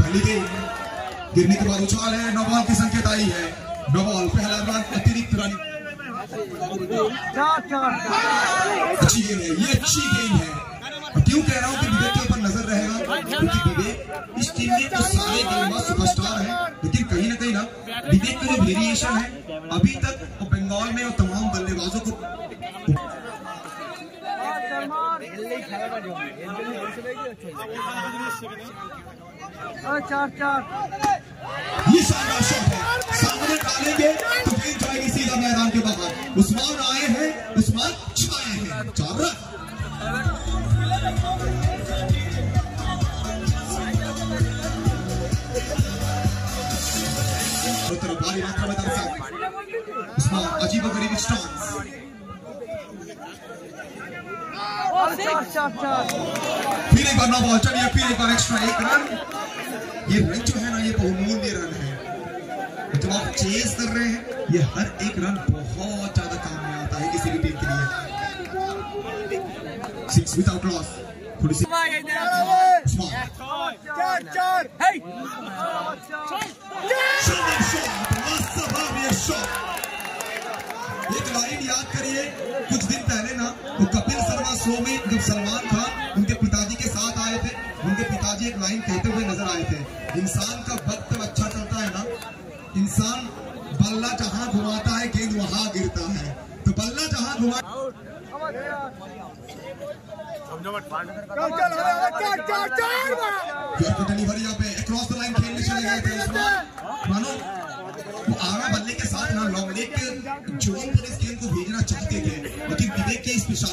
पहली गेंद गिरने के बाद उछाल है, नो बॉल की संकेत आई है। नो बॉल, पहला रन अतिरिक्त रन। अच्छी गेंद है, ये अच्छी गेंद है। क्यों कह रहा हूँ कि विवेक के ऊपर नजर रहेगा, क्योंकि विवेक इस टीम में तो सारे गेंदबाज सुपरस्टार हैं, लेकिन कहीं ना विवेक का जो वेरिएशन है अभी तक वो बंगाल में और तमाम बल्लेबाजों को ये शानदार शॉट है, सामने डालेंगे तो गेंद जाएगी सीधा मैदान के बाहर। उस्मान आए हैं, उस्मान छाए हैं। 4 रन। भारी मात्रा में दर्शक उस्मान अजीबोगरीब स्टांस। फिर एक बार नो बॉल, चलिए फिर एक बार एक्स्ट्रा 1 रन। ये रन जो है ना, ये बहुमूल्य रन है। जब आप चेस कर रहे हैं, ये हर एक रन बहुत ज्यादा काम में आता है किसी भी टीम के लिए। 6 विदाउट लॉस। थोड़ी सी एक लाइन याद करिए, कुछ दिन पहले ना वो कपिल शर्मा शो में जब सलमान खान उनके पिताजी के साथ आए थे, उनके पिताजी एक लाइन कहते हुए नजर आए थे, इंसान का वक्त अच्छा चलता है ना, इंसान बल्ला जहां घुमाता है गेंद वहां गिरता है। तो बल्ला जहां घुमा डिलीवरी यहाँ पे अक्रॉस द लाइन खेलने चले गए थे। मानो वो आगा बल्ले के साथ ना लॉन्ग लेग के जोन पर इस गेंद को भेजना चाहते थे, लेकिन विवेक के स्पेशल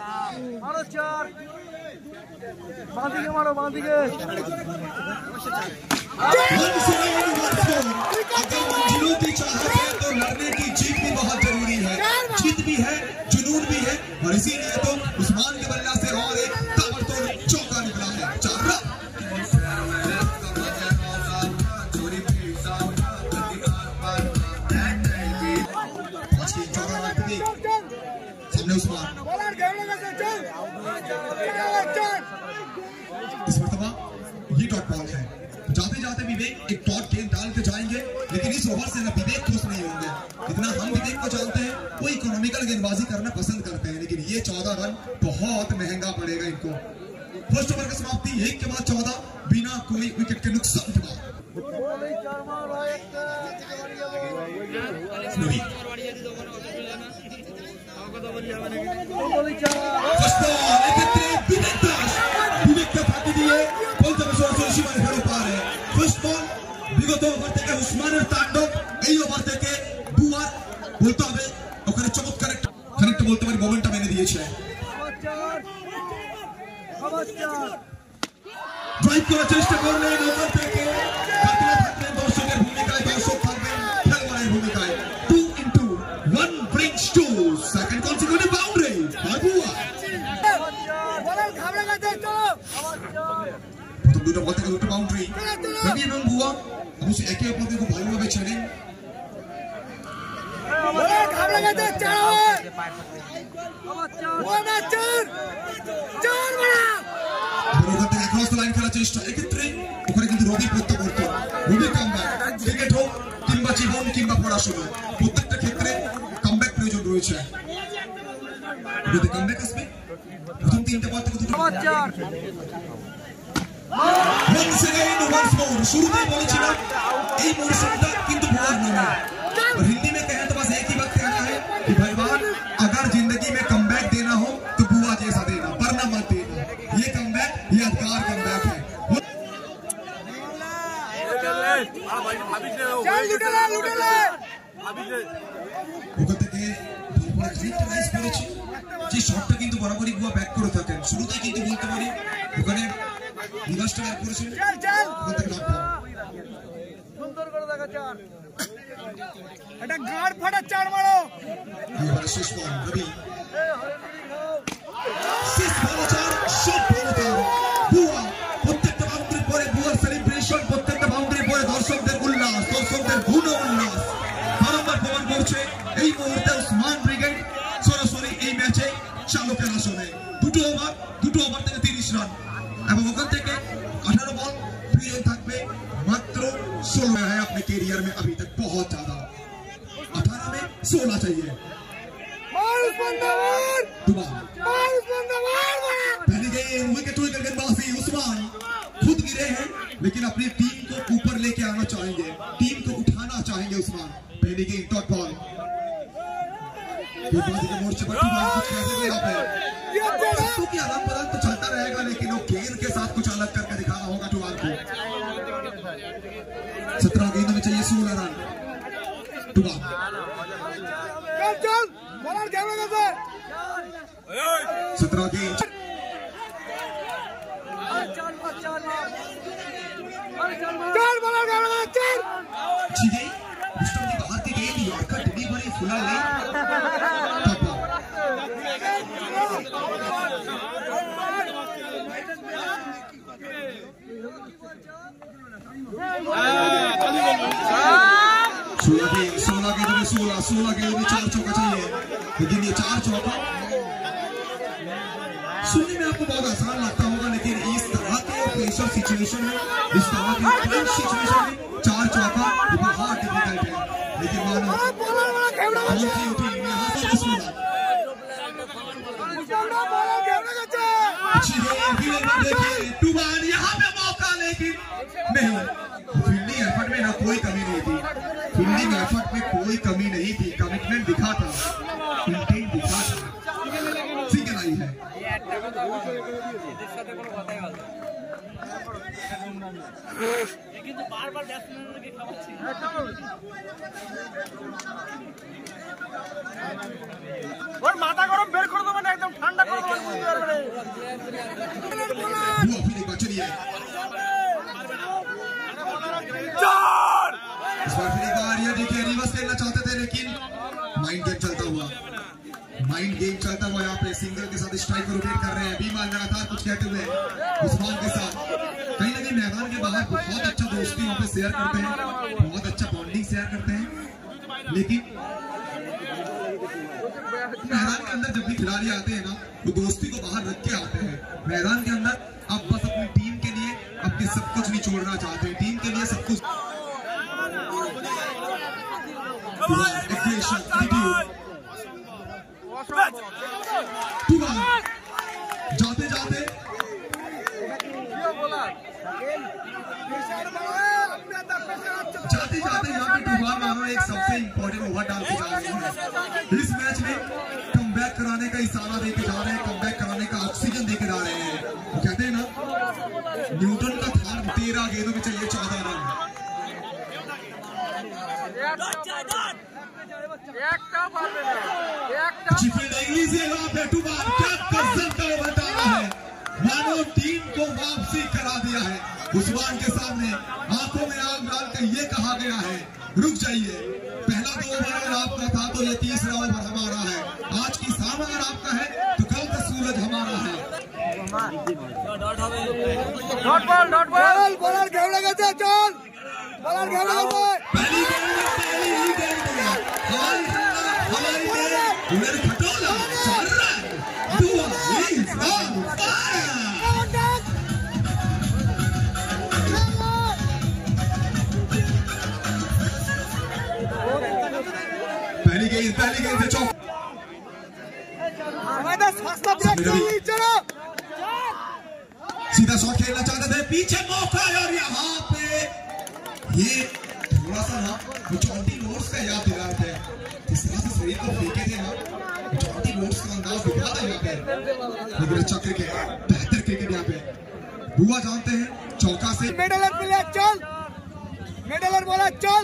मंजिलों की चाहत है तो लड़ने की जीत भी बहुत जरूरी है। जीत भी है, जुनून भी है, और इसीलिए तो उस्मान के बल्ला से और एक ताबड़तोड़ चौका निकला है। 4 रन। उस्मान इस मरतबा ये डॉट बॉल है। जाते जाते विवेक एक डॉट गेंद डाल के जाएंगे, लेकिन इस ओवर से ना विवेक खुश नहीं होंगे। इतना हम विवेक को जानते हैं, वो इकोनॉमिकल गेंदबाजी करना पसंद करते हैं, लेकिन ये 14 रन बहुत महंगा पड़ेगा इनको। फर्स्ट ओवर की समाप्ति 1 के बाद 14 बिना कोई विकेट के नुकसान के बाद। বিগত ওভার থেকে উসমানের তাণ্ডব, এই ওভার থেকে বুয়ার বলতে হবে ওখানে চমৎকার খানিকটা বলতে পারি মোমেন্টাম এনে দিয়েছে। ড্রাইভ করার চেষ্টা করলেন ওভার থেকে, থাকলেন দর্শকের ভূমিকায়, দর্শক থাকবেন খেলোয়াড়ের ভূমিকায়। 2 into 1 brings 2 second consecutive boundary by বুয়া। প্রথম দুটো বল থেকে দুটো বাউন্ডারি রবি এবং বুয়া অবশ্যই একে অপরকে খুব ভালোভাবে চেনেন। ওখান থেকে ক্রস লাইন খেলার চেষ্টা, এক্ষেত্রে ওখানে কিন্তু রবি প্রত্যাবর্তন, রবি কামব্যাক, ক্রিকেট হোক কিংবা জীবন কিংবা পড়াশোনা, প্রত্যেকটা ক্ষেত্রে কামব্যাক প্রয়োজন রয়েছে। যদি কামব্যাক আসবে প্রথম 3টে বল থেকে দুটো শুরুতেই বলেছিলাম এই মৌসুমটা কিন্তু बुआर नाम है, और हिंदी में कहें तो बस एक ही बात कहना है कि भगवान अगर जिंदगी में कमबैक देना हो तो बुआ जैसा देना, वरना मत देना। ये कमबैक यादगार कमबैक है। ওখান থেকে যে শটটা কিন্তু বরাবরই বুয়া ব্যাক করে থাকেন, শুরুতেই কিন্তু বলতে পারি ওখানে নিবাসটা ব্যাক করেছেন, ওখান থেকে নট বল সুন্দর করে দেখা চার, এটা গাড় ফাটা চার মারো। এবারে শেষ বল রবি, শেষ বল চার, শট বল চার। বুয়া প্রত্যেকটা বাউন্ডারি পরে বুয়ার সেলিব্রেশন, প্রত্যেকটা বাউন্ডারি পরে দর্শকদের উল্লাস, দর্শকদের গুণ উল্লাস বারবার প্রমাণ করছে এই মুহূর্তে উসমান ব্রিগেড সরাসরি এই ম্যাচে চালকের আসনে। দুটো ওভার থেকে 30 রান, এবং ওখান থেকে 18 বল, 2 থাকবে 16 चाहिए। पहली गेंद विकेट हुई गेंदबाजी, उस्मान खुद गिरे हैं लेकिन अपनी टीम को ऊपर लेके आना चाहेंगे, टीम को उठाना चाहेंगे उस्मान। पहली गेंद डॉट बॉल गेंदबाजी के मोर्चे पर कुछ कहते यहाँ पे सबको की अलग बदल तो चलता रहेगा लेकिन वो गेंद के साथ कुछ अलग करके दिखाना होगा टुवाल को। 17 गेंदों में चाहिए 16 रन। टुवाल 17 गेंद अच्छी गेंद रुस्तम की बाहर की गेंद यॉर्कर डिलीवरी फुला ले सोलह गेंद में 4 चौका चाहिए लेकिन ये 4 चौका सुनने में आपको बहुत आसान लगता होगा लेकिन इस तरह के प्रेशर सिचुएशन में, इस तरह के क्लच सिचुएशन में 4 चौका बहुत डिफिकल्ट है। लेकिन मानो टुवाल यहाँ पे मौका लेकिन नहीं, फील्डिंग एफर्ट में ना कोई कमी नहीं थी, फील्डिंग एफर्ट में कोई कमी नहीं थी, कमिटमेंट दिखा था, फील्डिंग दिखा था, सिंगल आई है। और माथा गरम बेर कर दो মানে একদম ঠান্ডা করে দেবো फिर एक बार चलिए इस बार फिर एक बार ये देखिए रिवर्स खेलना चाहते थे लेकिन माइंड गेम चलता हुआ यहाँ पे सिंगल के साथ स्ट्राइक को रोटेट कर रहे हैं। बीमार लगातार कुछ कहते हुए उस्मान के साथ कहीं ना कहीं मैदान के बाहर बहुत अच्छा दोस्ती वहाँ पे शेयर करते हैं, बहुत अच्छा बॉन्डिंग शेयर करते हैं लेकिन मैदान के अंदर जब भी खिलाड़ी आते हैं ना वो दोस्ती को बाहर रख के आते हैं। मैदान के अंदर आप बस अपनी टीम के लिए अपने सब कुछ नहीं छोड़ना चाहते हैं, टीम के लिए सब कुछ जाते जाते यहाँ पे टुवाल मानो एक सबसे इंपॉर्टेंट ओवर डाल के जा रहे हैं। इस मैच में कमबैक कराने का इशारा देके जा रहे हैं, कमबैक कराने का ऑक्सीजन देके जा रहे हैं। वो कहते हैं ना न्यूटन का थान 13 गेंदों में चाहिए 14 रन। मानो टीम को वापसी करा दिया है। उस्मान के सामने आंखों में आग डाल कर ये कहा गया है रुक जाइए, पहला 2 ओवर आपका था तो ये तीसरा ओवर हमारा है। आज की शाम अगर आपका है तो कल का सूरज हमारा है। पहली गेंद से चौक सीधा शॉट खेलना चाहते थे, पीछे मौका और यहाँ पे ये थोड़ा सा ना चौटी नोट्स का याद दिला थे, जिस तरह से शरीर को फेंके थे ना चौटी नोट्स का अंदाज दिखा था यहाँ पे। लेकिन अच्छा क्रिकेट, बेहतर क्रिकेट यहाँ पे बुआ जानते हैं चौका से मेडलर प्लेयर चल, मेडलर बोला चल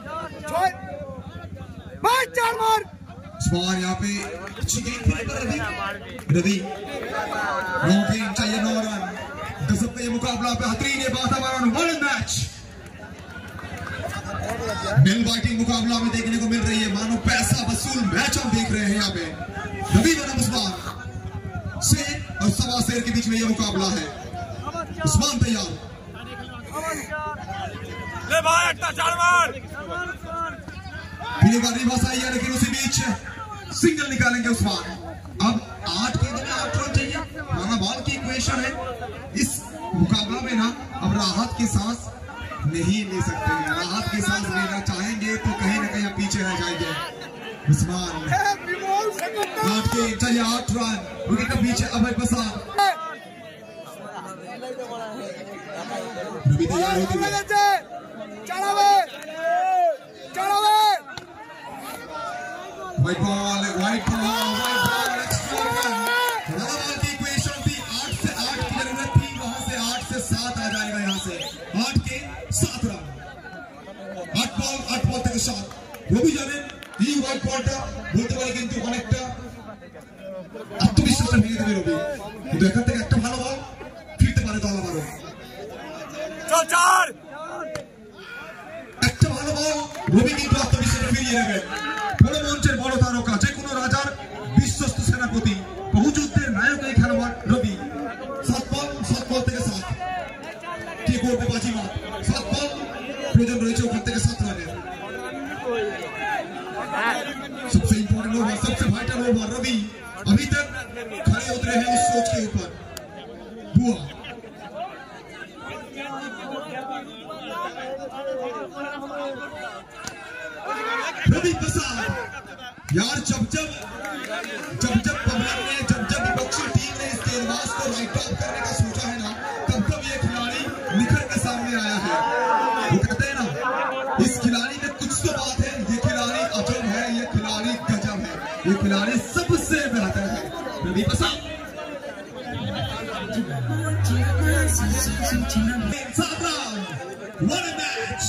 भाई 4 मार। उस्मान यहाँ पे अच्छी गेंद खेले पर रवि 9 गेंद चाहिए 9 रन। गजब का ये मुकाबला बेहतरीन है वातावरण, वर्ल्ड मैच नेल बाइटिंग मुकाबला में देखने को मिल रही है, मानो पैसा वसूल मैच हम देख रहे हैं। यहाँ पे रवि बनाम उस्मान शेर और सवा शेर के बीच में ये मुकाबला है। उस्मान तैयार ले भाई 4 मार। पहली बार रिवर्स आई है लेकिन उसी बीच सिंगल निकालेंगे उस्मान। अब 8 गेंद में 8 रन चाहिए, माना बॉल की इक्वेशन है। इस मुकाबला में ना अब राहत की सांस नहीं ले सकते हैं, राहत की सांस लेना चाहेंगे तो कहीं ना कहीं पीछे रह जाएंगे। उस्मान 8 के चलिए 8 रन विकेट के पीछे अभय बसा रवि तैयार होती है व्हाइट बॉल की इक्वेशन थी 8 से 8 की जरूरत थी वहां से 8 से 7 आ जाएगा यहां से 8 के 7 रन 8 बॉल থেকে 7 রবি জানেন এই হোয়াইট বলটা বলতে পারে কিন্তু অনেকটা আত্মবিশ্বাসটা ভেঙে দেবে রবি কিন্তু এখান থেকে একটা ভালো বল ফিরতে পারে দল আবারও চল চার একটা ভালো বল রবি কিন্তু আত্মবিশ্বাসটা ফিরিয়ে নেবে বড় মঞ্চের বড় তারকা যে কোনো রাজার বিশ্বস্ত সেনাপতি বহু যুদ্ধের নায়ক এই খেলোয়াড় রবি 7 বল থেকে 7 কি করবে বাজিমাত 7 বল প্রয়োজন রয়েছে ওখান থেকে 7 রানের सबसे इंपॉर्टेंट ओवर सबसे वाइटल ओवर रवि अभी तक खड़े उतरे हैं उस सोच के ऊपर बुआ रवि प्रसाद यार जब पब्लिक ने जब विपक्षी टीम ने इस गेंदबाज को राइट ऑफ करने का सोचा है ना तब ये खिलाड़ी निखर के सामने आया है वो कहते हैं ना इस खिलाड़ी में कुछ तो बात है ये खिलाड़ी अजब है ये खिलाड़ी गजब है ये खिलाड़ी सबसे बेहतर है Ravi Prasad 7 run one match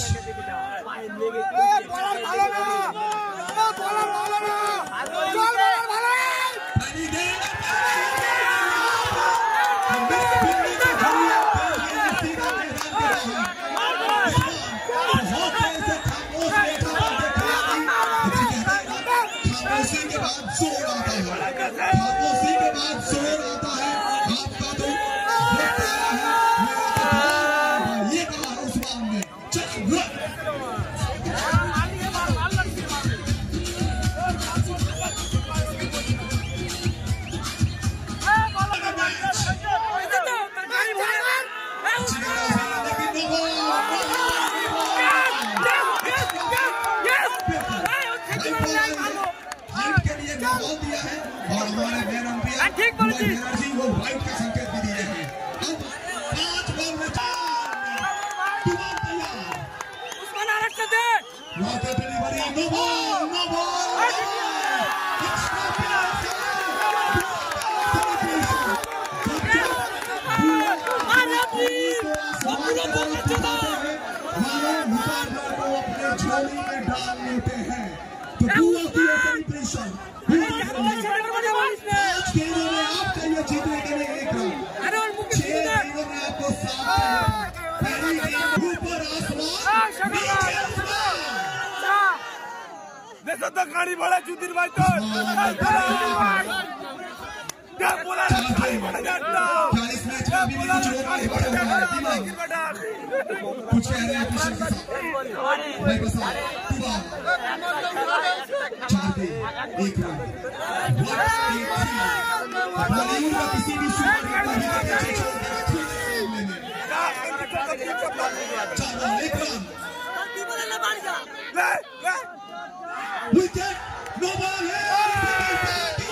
खामोशी के बाद जोर आता है आपका तो ये कहा उस्मान ने बॉल दिया है और हमारे मैन अंपायर वो वाइट का संकेत भी दिए हैं अब 5 बॉल में 4 उस्मान आरक्षण दे वाटर डिलीवरी नो बॉल मुकाबला को अपने झोली में डाल लेते हैं तो बुआ की सेलिब्रेशन आपका ये जीतने के लिए 1 रन 6 गेंदों में आपको 7 ऊपर आसमान देखो तो गाड़ी बड़ा जुदिर भाई तो क्या बोला क्या इस मैच में अभी भी कुछ लोग आगे बढ़े हुए हैं कुछ कह रहे हैं किशन के साथ भाई बस 4 के 1 रन बॉलीवुड का किसी भी super hit 1 run wicket no ball है